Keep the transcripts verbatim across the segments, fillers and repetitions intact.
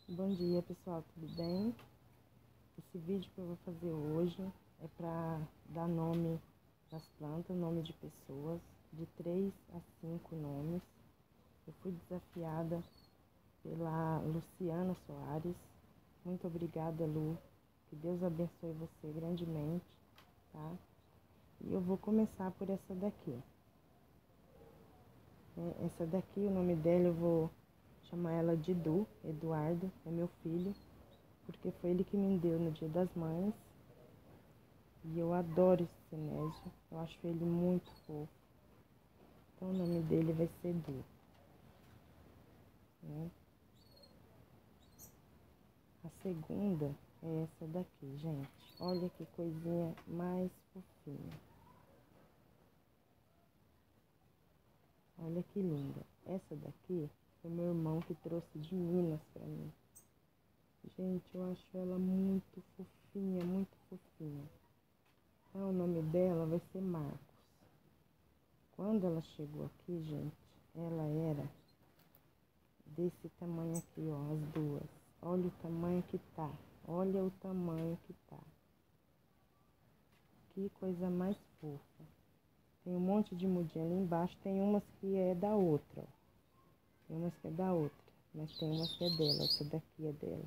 Bom dia, pessoal, tudo bem? Esse vídeo que eu vou fazer hoje é para dar nome às plantas, nome de pessoas, de três a cinco nomes. Eu fui desafiada pela Luciana Soares. Muito obrigada, Lu. Que Deus abençoe você grandemente, tá? E eu vou começar por essa daqui. Essa daqui, o nome dela eu vou chamar ela de Du, Eduardo, é meu filho, porque foi ele que me deu no Dia das Mães. E eu adoro esse cinésio, eu acho ele muito fofo. Então o nome dele vai ser Du. Né? A segunda é essa daqui, gente. Olha que coisinha mais fofinha. Olha que linda. Essa daqui foi meu irmão que trouxe de Minas pra mim. Gente, eu acho ela muito fofinha, muito fofinha. Então, o nome dela vai ser Marcos. Quando ela chegou aqui, gente, ela era desse tamanho aqui, ó, as duas. Olha o tamanho que tá. Olha o tamanho que tá. Que coisa mais fofa. Tem um monte de mudinha ali embaixo. Tem umas que é da outra, ó. Tem umas que é da outra. Mas tem umas que é dela. Essa daqui é dela.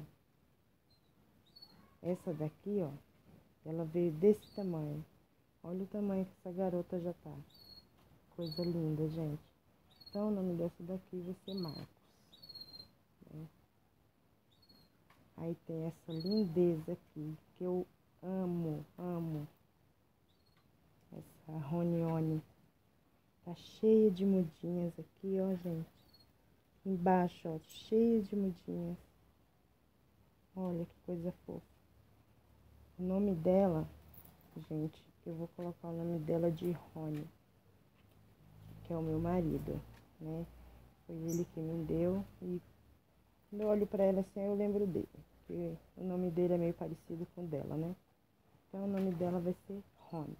Essa daqui, ó. Ela veio desse tamanho. Olha o tamanho que essa garota já tá. Coisa linda, gente. Então, o nome dessa daqui vai ser Marcos. Né? Aí tem essa lindeza aqui, que eu amo, amo. Essa Ronione. Tá cheia de mudinhas aqui, ó, gente. Embaixo, ó, cheia de mudinhas. Olha que coisa fofa. O nome dela, gente, eu vou colocar o nome dela de Rony, que é o meu marido, né? Foi ele que me deu e quando eu olho pra ela assim, eu lembro dele, porque o nome dele é meio parecido com o dela, né? Então o nome dela vai ser Rony.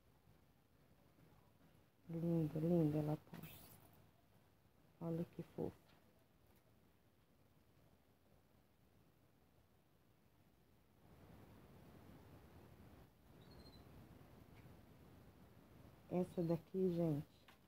Linda, linda ela tá. Olha que fofo. Essa daqui, gente,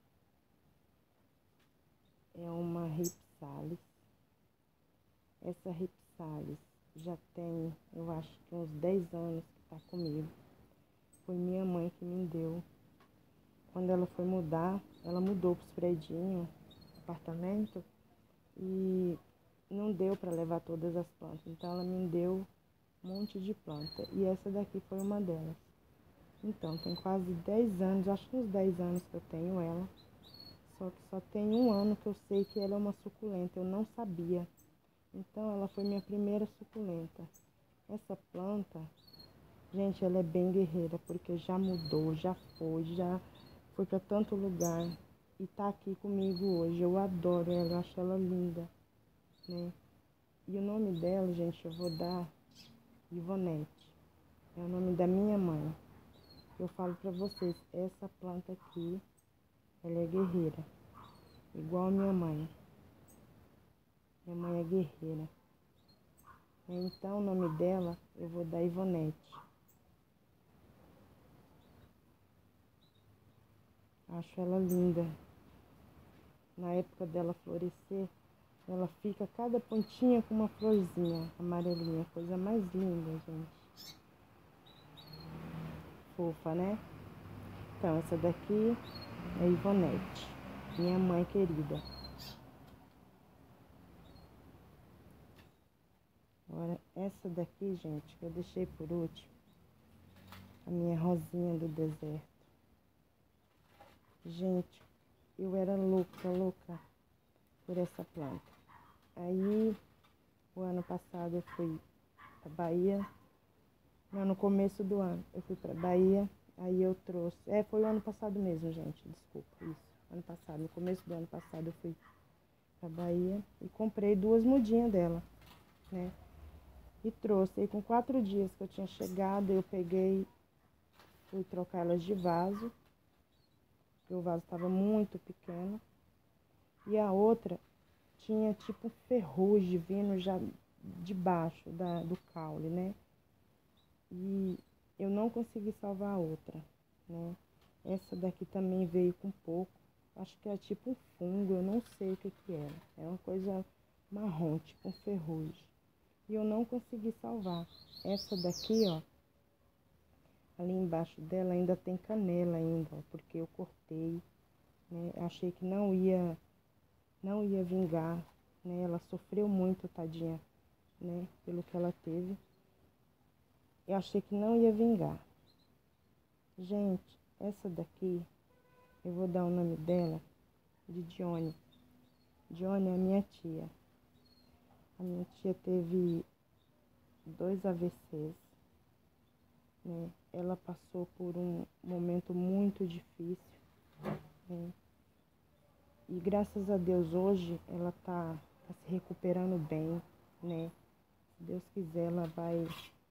é uma Ripsalis. Essa Ripsalis já tem, eu acho que uns dez anos que tá comigo. Foi minha mãe que me deu. Quando ela foi mudar, ela mudou pros predinhos, apartamento, e não deu para levar todas as plantas. Então ela me deu um monte de planta. E essa daqui foi uma delas. Então, tem quase dez anos, acho que uns dez anos que eu tenho ela. Só que só tem um ano que eu sei que ela é uma suculenta. Eu não sabia. Então, ela foi minha primeira suculenta. Essa planta, gente, ela é bem guerreira, porque já mudou, já foi, já foi para tanto lugar. E tá aqui comigo hoje. Eu adoro ela, eu acho ela linda, né? E o nome dela, gente, eu vou dar Ivonete. É o nome da minha mãe. Eu falo pra vocês, essa planta aqui, ela é guerreira. Igual a minha mãe. Minha mãe é guerreira. Então, o nome dela, eu vou dar Ivonete. Acho ela linda. Na época dela florescer, ela fica cada pontinha com uma florzinha amarelinha. Coisa mais linda, gente. Fofa, né? Então, essa daqui é Ivonete. Minha mãe querida. Agora, essa daqui, gente, que eu deixei por último. A minha rosinha do deserto. Gente, eu era louca, louca por essa planta. Aí, o ano passado eu fui pra Bahia. Não, no começo do ano eu fui pra Bahia. Aí eu trouxe... É, foi o ano passado mesmo, gente. Desculpa, isso. Ano passado, no começo do ano passado eu fui pra Bahia. E comprei duas mudinhas dela, né? E trouxe. E com quatro dias que eu tinha chegado, eu peguei... Fui trocar elas de vaso. Porque o vaso estava muito pequeno. E a outra tinha tipo ferrugem vindo já debaixo da, do caule, né? E eu não consegui salvar a outra, né? Essa daqui também veio com pouco. Acho que é tipo um fungo, eu não sei o que que era. É uma coisa marrom, tipo um ferrugem. E eu não consegui salvar. Essa daqui, ó, ali embaixo dela ainda tem canela ainda, ó, porque eu cortei, né? Achei que não ia, não ia vingar, né? Ela sofreu muito, tadinha, né? Pelo que ela teve. Eu achei que não ia vingar. Gente, essa daqui, eu vou dar o nome dela de Dione. Dione é a minha tia. A minha tia teve dois A V Cs, né? Ela passou por um momento muito difícil, né? E graças a Deus hoje ela tá, tá se recuperando bem, né? Se Deus quiser, ela vai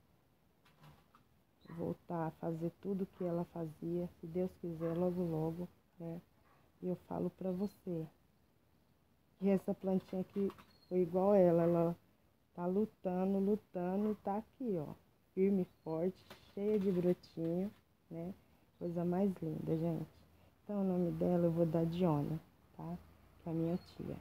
voltar a fazer tudo que ela fazia, se Deus quiser, logo logo, né? E eu falo pra você que essa plantinha aqui foi igual ela, ela tá lutando, lutando e tá aqui, ó, firme e forte, cheia de brotinho, né? Coisa mais linda, gente. Então o nome dela eu vou dar Dione, tá? Que é a minha tia.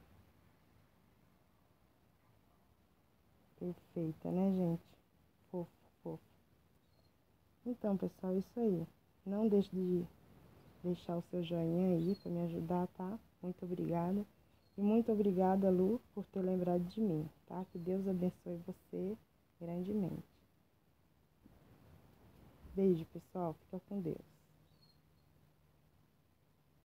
Perfeita, né, gente? Fofo, fofo. Então, pessoal, é isso aí. Não deixe de deixar o seu joinha aí para me ajudar, tá? Muito obrigada. E muito obrigada, Lu, por ter lembrado de mim, tá? Que Deus abençoe você grandemente. Beijo, pessoal. Fica com Deus.